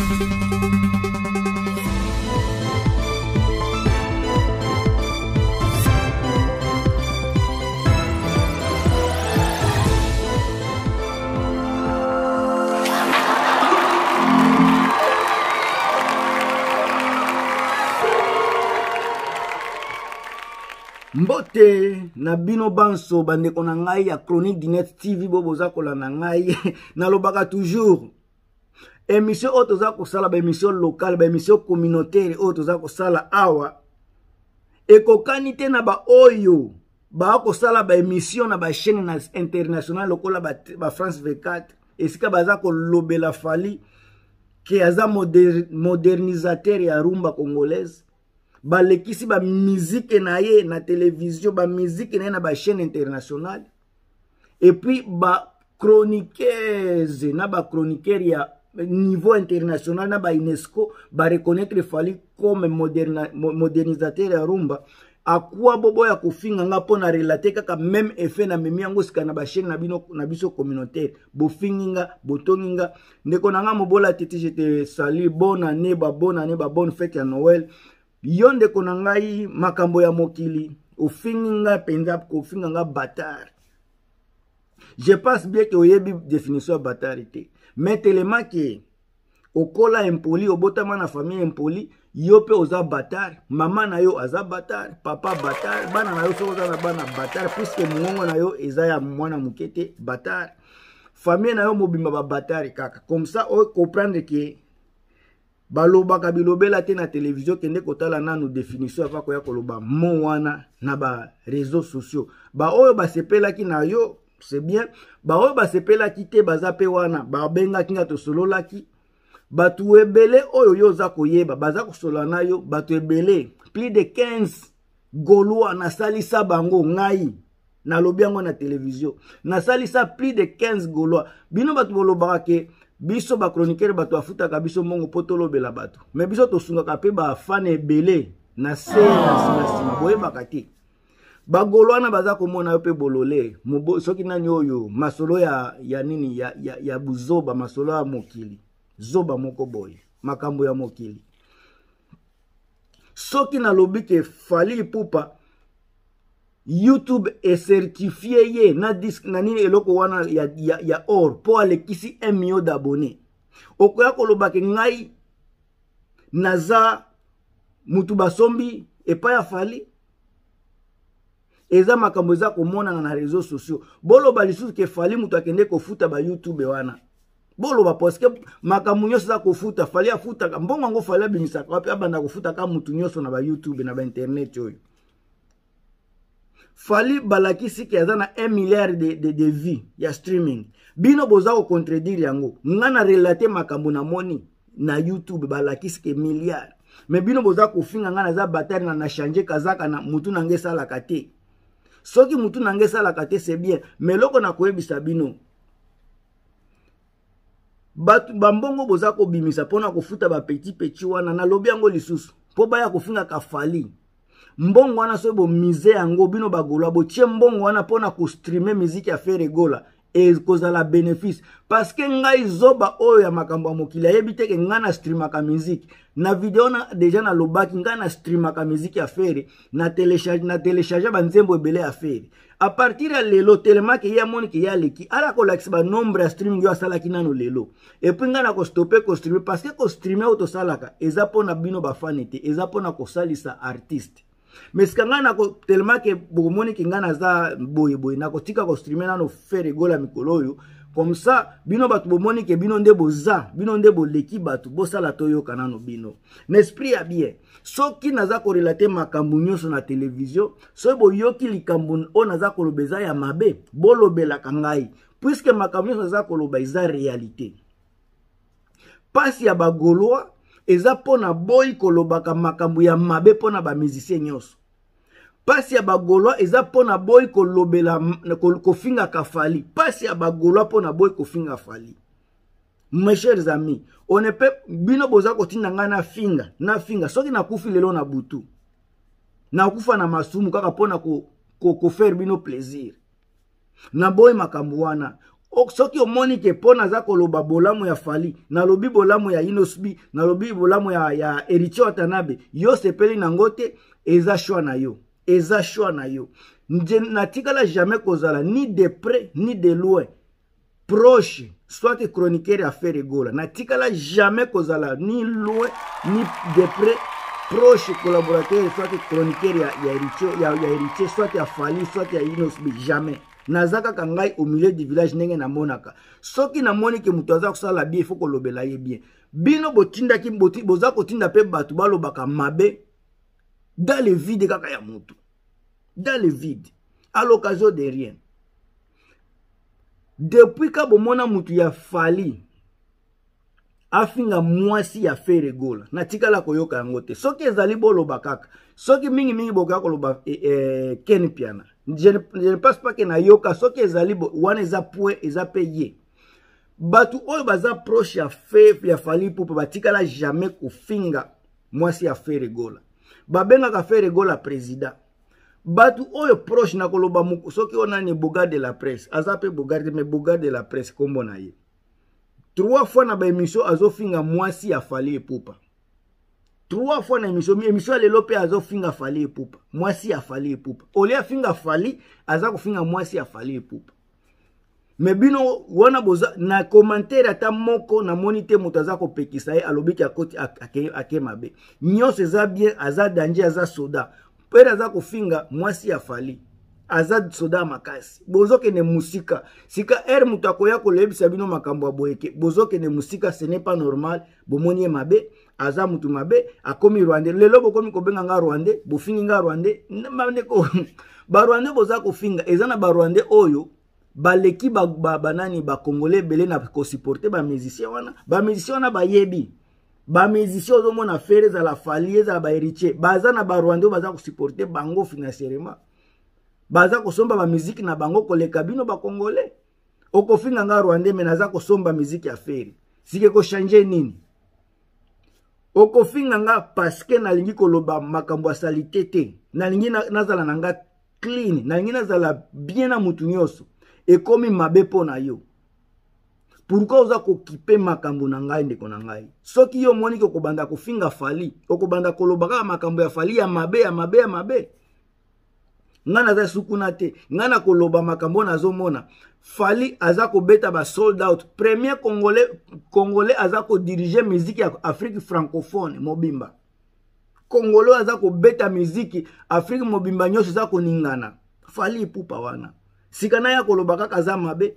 Mbote na bino banso bandeko na ngai ya Chronique du Net TV boboza kola na ngai nalobaka toujours émission oyo toza kosala ba émission locale ba émission communautaire oyo toza kosala awa ekokani te na ba oyo ba kosala ba émission na ba chaîne internationale lokola ba France 24 esika baza kolobela Fally ke aza modernisateur ya rumba congolaise balekisi ba musique na ye na télévision ba musique na ye na ba chaîne internationale et puis ba chroniqueuse na ba chroniqueur ya niveau international na ba UNESCO ba reconnaître Fally comme modernisateur ya rumba akwa bobo ya kofinga nga pona relate kaka même effet na memi yango sika na ba chaîne na biso communautaire bofinginga botonginga ndeko na nga mobola tete je te salue bonne année ba bonne fête ya Noël yonde kona ngai makambo ya mokili ofinga penza kofinga nga bâtard. Je pense bien que oyebi définition ya bâtardité mais tellement que okola impoli obotama na famille impoli yo pe oza bâtard mama na yo aza bâtard papa bâtard bana na yo so oza na bana bâtard puisque mongo na yo eza ya mwana mukete bâtard famille na yo mobimba ba bâtard kaka comme ça o comprendre que balobaka bilobela te na télévision kende kotala nanu définition ava koya koloba mo wana na ba réseaux sociaux ba oyo basepelaki na yo c'est bien ba oyo basepelaki te baza pe wana ba bengaki nga tosololaki batu ebele oyo yo za koyeba baza kosola na yo batu ebele plus de 15 Gaulois na salisa bango ngai na lobi yango na télévision na salisa plus de 15 Gaulois bino batu bolobaka ke biso ba chroniqueur bato afutaka biso mongo potolo bela bato mais biso tosungaka pe ba fan ebele na sima boyebaka te ba Gaulois baza komona yo pe bolole soki nani oyo masolo ya nini ya buzoba masolo ya mokili zoba moko boye makambo ya mokili soki na lobi ke Fally Ipupa YouTube est certifié ye na disque na nini eloko wana ya or po alekisi 1 million d'abonnés okoya koloba ke ngai naza mutu basombi epa ya Fally eza makambo eza komona na réseaux sociaux boloba lisusu ke Fally mutu akende kofuta ba YouTube wana boloba parce que makambo nyonso za kofuta Fally afuta mbongo ngo Fally abimisaka wapi abanda kofuta ka mutu nyonso na ba YouTube na ba internet oyo Fally balakisi ki aza na 1 milliard de vues ya streaming bino boza ko contredire yango ngana relate makambo na moni na YouTube balakisi ke milliard mais bino boza ko finga ngana za batari na changer kazaka na mutu na ngesa la kate soki mutu na ngesa la kate c'est bien mais loko na koyebisa bino batu bambongo boza ko bimisa pona ko futa ba petit wana na lobi yango lisusu po baya ko finga ka Fally mbongo wana so bo mise yango bino bagolwa bo tie mbongo wana pona ko streamer musique ya faire gola et kozala bénéfice parce que ngai zoba oyo ya makambo mokili ayebite ke ngana streamaka musique na video na déjà na lobaki ngana streamaka musique ya faire na télécharger ba nzembo ebele ya faire à partir ya lelo tellement que ya moni ke ya leki ala ko lakisa ba nombre ya streaming yo asala kinano lelo et puis ngana ko stopper ko streamer parce que ko streamer auto salaka eza pona bino ba fanete eza pona ko salisa artiste mais ce qu'on a tellement que bomoni ki ngana za boye na ko tika ko streamer nano faire gola mikolo yo comme ça bino batu bomoni ke bino nde boza bino nde boleki batu bosala toyo kanano bino n'esprit ya bien soki naza ko relater makambo nyonso na télévision so boyoki likambo o naza ko lobeza ya mabe bolobela kangai puisque makambo nyonso naza ko loba eza réalité pasi ya ba Gaulois eza pona boy kolobaka makambo ya mabe pona ba musicien nyonso pasi ya ba Gaulois eza pona boy kolobela kofinga ka Fally pasi ya ba Gaulois pona boy kofinga Fally. Mes chers amis, on ne peut bino boza kotinda nga na finga soki na kufi lelo na butu na kufa na masumu kaka pona ko faire bino plaisir na boy makambo wana soki omoni ke pona aza koloba bolamu ya Fally, nalobi bolamu ya Inosbi, nalobi bolamu ya Héritier Watanabe, yo sepeli nango te, eza choix na yo. Eza choix na yo. Natikala jamais kozala ni de près ni de loin proche soit chroniqueur à faire rigola. Natikala jamais kozala ni loin ni de près proche collaborateur soit chroniqueur ya Héritier soit ya Fally soit ya Inosbi, jamais. Nazaka kangai au milieu du village nenge na monaka. Soki na moni ke mutu aza kusala bien, il faut kolobela ye bien. Bino botinda ki boza kotinda pe batu balobaka mabe dans le vide kaka ya mutu. Dans le vide. À l'occasion de rien. Depuis ka bomona mutu ya Fally afinga mwasi ya faire gola. Natikala koyoka yango te. Soki ezali boloba kaka. Soki mingi boka koloba Ken Piana. Je ne pense pas que na yoka soki ezali wana eza point eza payé. Batu oyo baza proche ya Fally Ipupa batikala jamais kofinga mwasi ya faire gola. Babenga ka faire gola président. Batu oyo proche na koloba muku soki onani Bogarde de la presse. Azape Bogarde mais Bogarde de la presse kombo na ye. 3 fois na ba émission azofinga mwasi ya Fally Ipupa. 3 fois na émission lelo pe azofinga Fally Ipupa. Mwasi ya Fally Ipupa. Ole afinga Fally aza kofinga mwasi ya Fally Ipupa. Mais bino wana boza na commentaire ata moko na monite mutu aza kopekisa ye alobiki akoti ake mabe. Nyonso eza bien, aza danger, aza soda. Pere aza kofinga mwasi ya Fally. Aza soda makasi. Bozoke ne musika. Sika mutu akoya kolebisa bino makambo ya boyeke. Bozoke ne musika, ce n'est pas normal. Bomoni mabe. Aza mutu mabe. Akomi Rwandais. Lelo bokomi kobenga nga Rwandais. Bofingi nga Rwandais. Ba Rwandais boza kofinga. Ezana ba Rwandais oyo. Baleki banani ba Congolais belé na ko supporter ba musicien wana. Ba musicien wana ba yebi. Ba musicien ozomona faire za la Fally za ba Héritier. Baza na ba Rwandais baza ko supporter bango financièrement. Baza kosomba ba musique na bango koleka bino ba Congolais. Okofinga nga Rwandais menaza kosomba musique ya faire. Sike ko changer nini? Okofinga nga parce que nalingi koloba makambo ya salité te. Nalingi nazala nanga clean, nalingi nazala bien na mutu nyonso. Ekomi mabe po na yo. Pourquoi oza kokipe makambo na ngai ndeko na ngai? Soki yo moni ko kobanda kofinga Fally, okobanda kolobaka makambo ya Fally ya mabe ya mabe ya mabe. Ngana za sukuna te, ngana koloba makambo nazomona. Fally aza ko beta ba sold out. Premier Congolais aza ko diriger musique ya Afrique francophone mobimba. Congolais aza ko beta musique Afrique mobimba nyonso za ko ningana. Fally Ipupa wana. Sikana ya koloba kaka za mabe.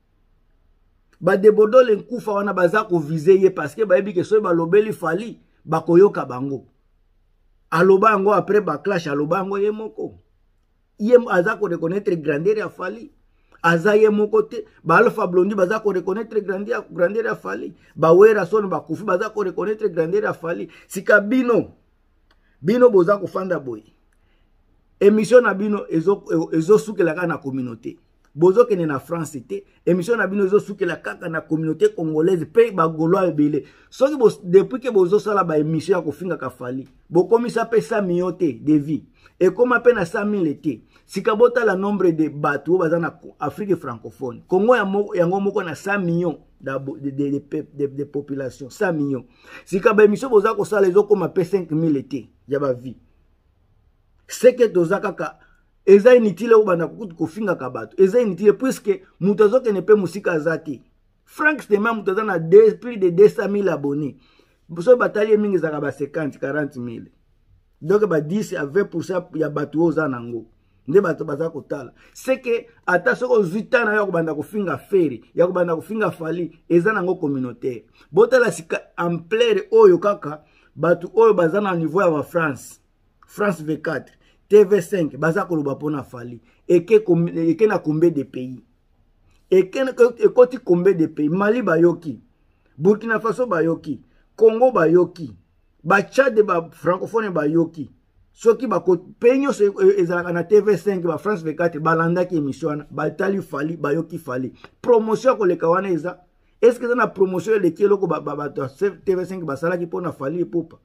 Ba debodo le nkufa wana baza ko viser ye parce que ba yebi ke so ba lobeli Fally ba koyoka bango. Aloba yango après ba clash aloba yango ye moko. Ye aza ko reconnaître grandeur ya Fally. Aza ye moko te. Ba Alpha Blondy baza ko reconnaître grandeur ya Fally. Ba Wera Son ba Kufi baza ko reconnaître grandeur ya Fally. Sika bino boza ko fanda boy. Émission na bino ezo soukela kaka na communauté. Bozo kene na France te. Émission na bino ezo soukela kaka na communauté congolaise pe ba Gaulois ebele. Soki depuis que bozo sala ba émission ya kofinga ka Fally, bokomisa pe 100 millions te de vie. Et comme à peine à 100 000 été, si kabota la nombre de bateaux dans Afrique francophone, Congo yango moko na 100 millions de population, 100 millions. Si kaba émission boza ko sala les comme à 5 000 été, yaba vie. C'est que toza kaka eza inutile obanda ko finga ka bato. Eza inutile puisque mutazo ke ne pe musika azati. Frank Stema mutazo na plus de 200 000 abonnés. Boso bataille mingi za ba 50 40 000. Donc ba 10 à 20% ya bato oza nango. Nde bato baza kotala. C'est que ata soko zitana ya kobanda kofinga feri, ya kobanda kofinga Fally, eza nango communautaire. Botala sika ampleur oyo kaka bato oyo baza na niveau ya France. France V4, TV5 baza koloba pona Fally. Eke na combien de pays? Ekoti combien de pays? Mali bayoki, Burkina Faso bayoki, Congo bayoki, ba Tchad ba francophone bayoki. Soki ba penyo ezalaka na TV5 ba France V4 balanda ki émission ba tali Fally bayoki Fally. Promotion ko leka wana eza. Est-ce que ça na promotion le kieloko ba TV5 basala ki pona Fally Ipupa?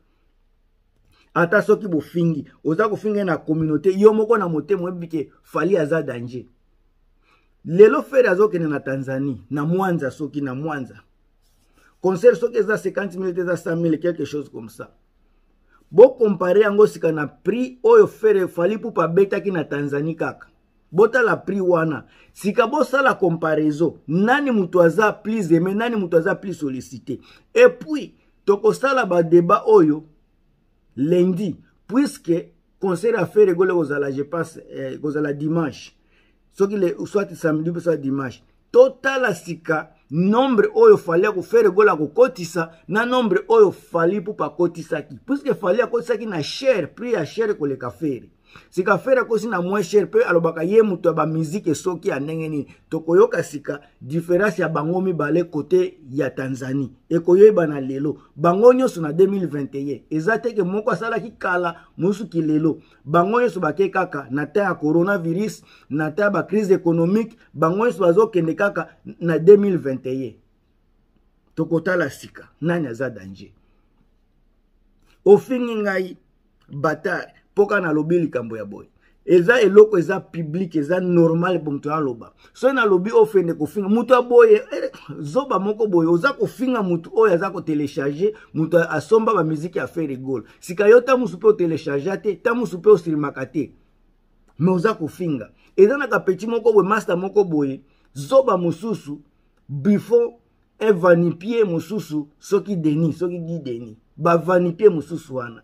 Ata soki bo fingi, oza ko finga na communauté yo moko na motema ebike Fally aza danger. lelo fere azokende na Tanzanie na Mwanza soki na Mwanza concert soki eza 50 000 eza 100 000 quelque chose comme ça. Bo comparer yango sika na prix oyo fere Fally Ipupa betaki na Tanzanie kaka. Bota la prix wana. Sika bo sala comparaison, nani mutu aza plus aimé, nani mutu aza plus sollicité. Et puis toko sala ba débat oyo lundi puisque concert à faire gole kozala je pense kozala dimanche. Soki le soit samedi ou soit dimanche. Total sika nombre oyo Fally ko faire gola ko kotisa na nombre oyo Fally Ipupa kotisa ki puisque Fally akotisa ki na cher prix ya cher ko le kafere sika fere ko sina moins cher pe alobaka ye mutu ba musique soki ya ndenge nini tokoyoka sika différence ya bango mibale côté ya Tanzanie ekoyeba na lelo bango nyonso na 2021 ezate ke moko asala ki kala musu ki lelo bango nyonso bake kaka na ta ya coronavirus na ta ba crise économique bango nyonso bazokende kaka na 2021 tokotala sika nani aza danger ofingi ngai batare poka na lobi likambo ya boy eza eloko eza public eza normal pour mutu aloba so na lobi ofende kofinga mutu aboye zoba moko boye oza kofinga mutu oyo aza ko télécharger mutu asomba ba musique ya faire rigole sika yota musu pe télécharger te ta musu pe osirimaka te mais oza kofinga eza na ka petit moko boye master moko boye zoba mususu before evanipie mususu soki deni soki di deni ba vanipie mususu wana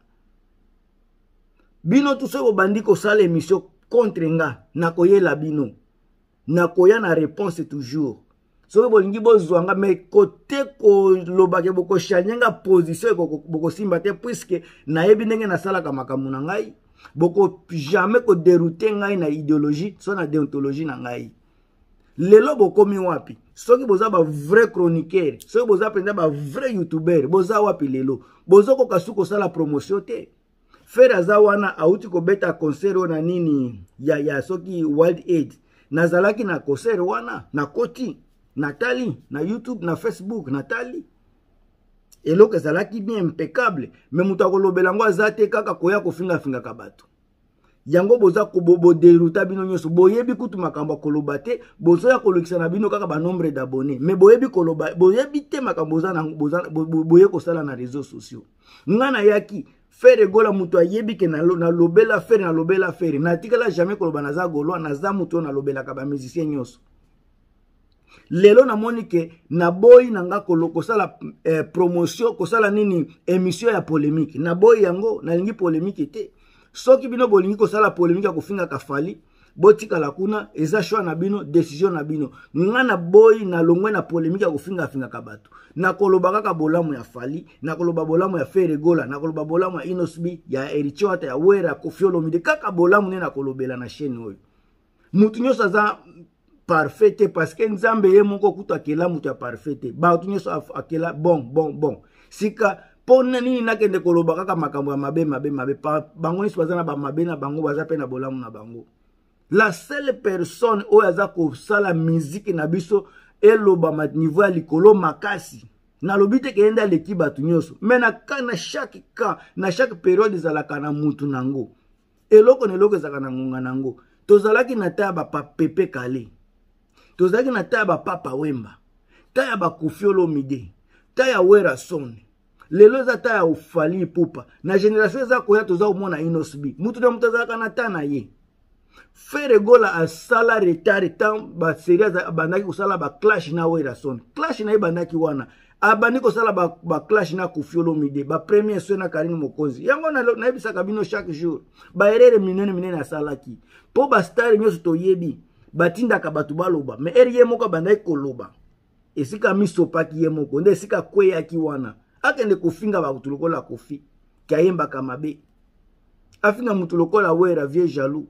bino tout so bandi ko sala émission contre nga nakoyela bino nakoya na réponse toujours so bolingi bozwanga mais côté ko lobake boko chanyenga position boko simba te puisque nayebi ndenge na sala ka makambo na ngai boko jamais ko dérouter ngai na idéologie so na déontologie na ngai lelo bokomi wapi soki boza ba vrai chroniqueur soki boza penda ba vrai youtuber boza wapi lelo bozoko kasuko sala promotion te Fere azawana auti ko beta concert na nini ya soki World Aid nazalaki na concert wana na koti Natali na YouTube na Facebook Natali eloko ezalaki bien impeccable mais mutu akolobela ngo azate kaka koya kofinga finga kabatu yango boza ko bobo deruta bino nyoso boyebi kutu makambo koloba te bozo ya kolokisa na bino kaka ba nombre d'abonnés mais boyebi koloba boyebi te makambo za na boye ko sala na réseaux sociaux ngana yaki Fere gola mutu ayebi ke na lobela fere na lobela fere na tikala jamais koloba na za golo na za mutu na lobela ka ba musicien nyoso lelo na monike na boy nanga koloko sala promotion ko sala nini émission ya polémique na boy yango na lingi polémique te soki bino bolingi ko sala polémique ko finga ka Fally botika la kuna eza choix na bino décision na bino ngana boy na longwe na polémique ko finga ka bato na koloba kaka bolamu ya Fally na koloba bolamu ya Fere Gola na koloba bolamu ya Inosbi ya Erichota ya Wera Koffi Olomide kaka bolamu ne na kolobela na chaîne oyo mutu nyoso za parfait parce que nzambe ye moko kutu akela mutu ya parfait ba mutu nyoso akela bon sika pona nini nakende koloba kaka makambo ya mabe bango nyoso bazana ba mabe na bango baza pe na bolamu na bango la seule personne oyo aza ko sala musique na biso eloba ma niveau ya likolo makasi na lobite ke enda leki batu nyoso mais na chaque cas na chaque période ezalaka na mutu nango eloko neloko ezalaka na ngonga nango tozalaki na taya ba Pepe Kale tozalaki na taya ba Papa Wemba taya ba Koffi Olomide taya Wera Son lelo za taya Fally Ipupa na génération za koya toza omona Inosbi mutu na mutu azalaka na tana ye Fere Gola a sala retard tant ba série bandaki ko sala ba clash na Wera Son clash na bandaki wana abandi ko sala ba clash na Koffi Olomide ba premier so na Karine Mokonzi yango na ebisaka bino chaque jour ba erreur minene na salaki po ba star nyoso toyebi batinda ka batu baloba mais eriye moko bandaki koloba esika misopaki ye moko nde esika kweya ki wana akende kofinga ba kutulokola Koffi kayemba kamabe afinga mutulokola Wera vieux jaloux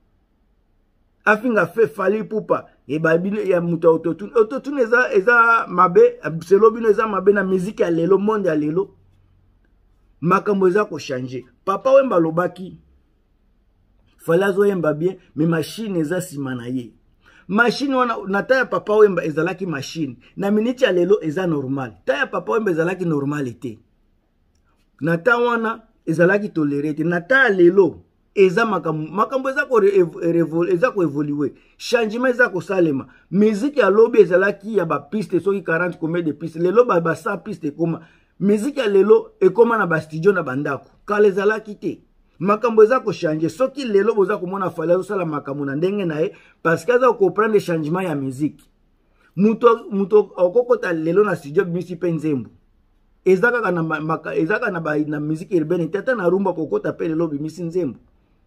afinga fe Fally Ipupa e babino ya mutu autotune eza mabe selo bino eza mabe na musique ya lelo monde ya lelo makambo eza ko changer Papa Wemba lobaki Fally azoyemba bien mais machine eza sima na ye machine wana na taya Papa Wemba ezalaki machine na minute ya lelo eza normal taya Papa Wemba ezalaki normalité na ta wana ezalaki toléré te na taya lelo eza makambo eza ko évoluer changement eza ko salema musique ya lobi ezalaki ya ba piste soki 40 combien de piste lelo ba 100 piste koma musique ya lelo ekoma na ba studio na bandako kala ezalaki te makambo eza ko changer soki lelo boza komona fali azosala makambo na ndenge na ye parce que aza comprendre changement ya musique muto okokota lelo na studio bimisi pe nzembo eza kaka na musique urbaine tata na rumba kokota pe lelo bimisi nzembo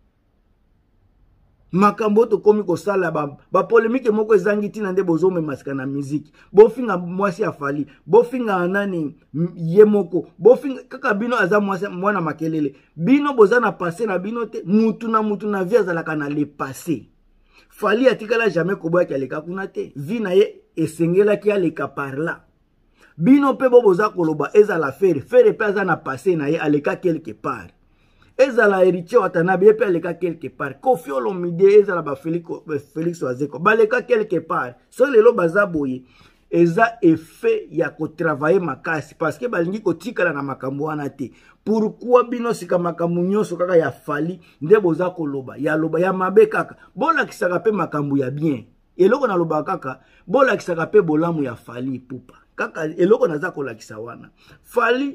makambo to komi ko sala ba polémique moko ezangi tina nde bozome masika na musique bofinga mwasi afali bofinga nani ye moko bofinga kaka bino aza mwasi mwana makelele bino boza na passé na bino te mutu na vie azalaka na le passé fali atikala jamais koboya ki aleka kuna te vie na ye esengela ki aleka par là bino pe boza koloba ezala fere pe aza na passé na ye aleka quelque part ezala héritier watanabe epe aleka quelque part Koffi Olomide ezala ba Félix Wazeko baleka quelque part so lelo baza boye eza effet ya ko travailler makasi parce que balingi ko tikala na makambo wana te pourquoi bino sika makambo nyonso kaka ya fali nde boza koloba ya mabe kaka bola kisaka pe makambo ya bien eloko na loba kaka bola kisaka pe bolamu ya fali pupa kaka eloko naza kolakisa wana fali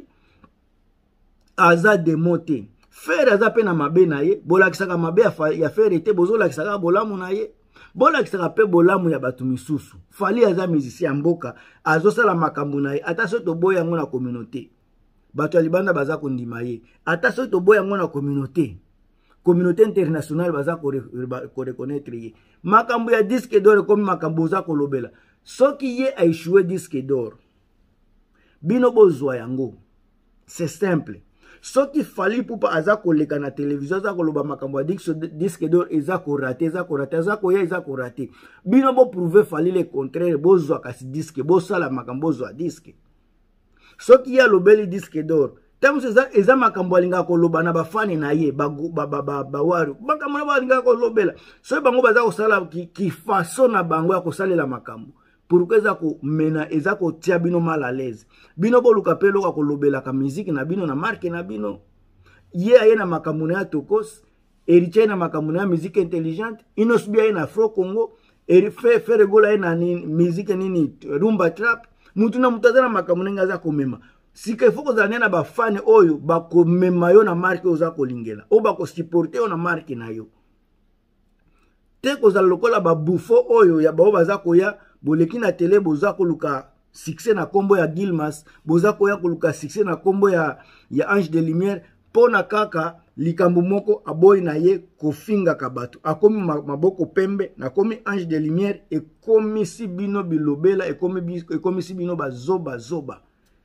aza demote Fere aza pe na mabe na ye, bolakisaka mabe ya fere te, bozolakisaka bolamu na ye, bolakisaka pe bolamu ya batu misusu. Fali aza musicien mboka, azosala makambo na ye, ata so toboya yango na communauté. Bato ya libanda baza kondima ye, ata so toboya yango na communauté. Communauté internationale baza ko reconnaître ye. Makambo ya disque d'or comme makambo za kolobela. Soki ye a échoué disque d'or. Bino bozwa yango. C'est simple. Soki fali pupa aza koleka na télévision aza koloba makambo ya disque d'or eza ko raté eza ko raté bino bo prouver fali le contraire bozwa kasi disque bosala makambo zwa disque soki ya lobeli disque d'or tamu eza makambo alinga koloba na bafani na ye bawaru makambo na balinga kolobela so bango baza kosala ki façon na bango ya kosalela makambo pourquoi eza ko mena eza ko tia bino mal à l'aise bino boluka pe loka kolobela ka musique na bino na marque na bino ye aye na makambo na tokos héritier na makambo na musique intelligente inosbia na Afro Congo fe regola na musique nini rumba trap mutu na mutaza na makambo ngaza komema sika ifoko zane na bafane oyo bakomema yo na marque oza kolingela o bako supporter yo na marque na yo te ko za lokola ba bufo oyo ya bao baza koya boleki na télé boza koluka succès na kombo ya Gilmas boza koya koluka succès na kombo ya Ange de Lumière pona kaka likambo moko aboyi na ye kofinga kabatu akomi maboko pembe na komi Ange de Lumière ekomi si bino bilobela ekomi si bino zoba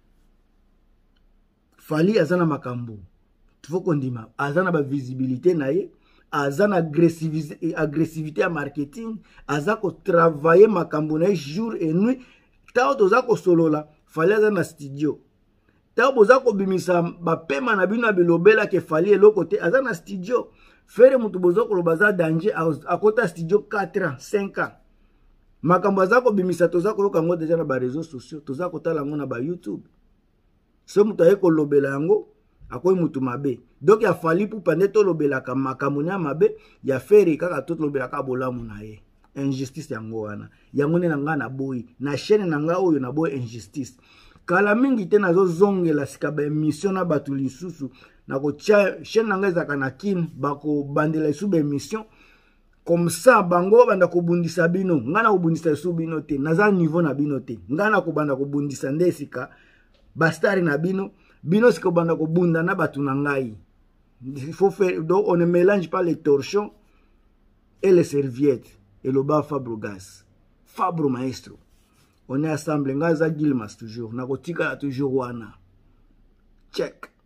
fali azana makambo tufoko ndima azana ba visibilité na ye azana agressivité ya marketing aza ko travailler makambo na jour et nuit tao toza ko solola fali azana studio tao boza ko bimisa ba pema na bino bilobela ke fali eloko te azana studio fere mutu boza ko lobaza danger akota studio 4 ans 5 ans makambo aza ko bimisa toza ko loka ngo deja na ba réseaux sociaux toza ko tala ngo na ba YouTube so mutu aye ko lobela yango akoy mutu mabe donc ya fali pupa nde tolobela ka makambo nya mabe ya fere kaka tolobela ka bolamu na ye injustice yango wana yango ne nga na boyi na chaîne na nga oyo na boyi injustice kala mingi te nazo zongela sika ba émission na batu lisusu na ko tia chaîne na nga ezaka na kin bako bandela su ba émission comme ça bango banda ko bundisa bino nga na ko bundisa su bino te naza niveau na bino te nga na ko banda ko bundisa nde sika bastari na bino siko banda ko bunda na batu na ngai. Il faut faire, donc on ne mélange pas les torchons et les serviettes et le bas Fabro Gas Fabro Maestro on est ensemble ngaza Gilmas toujours na kotika toujours wana check.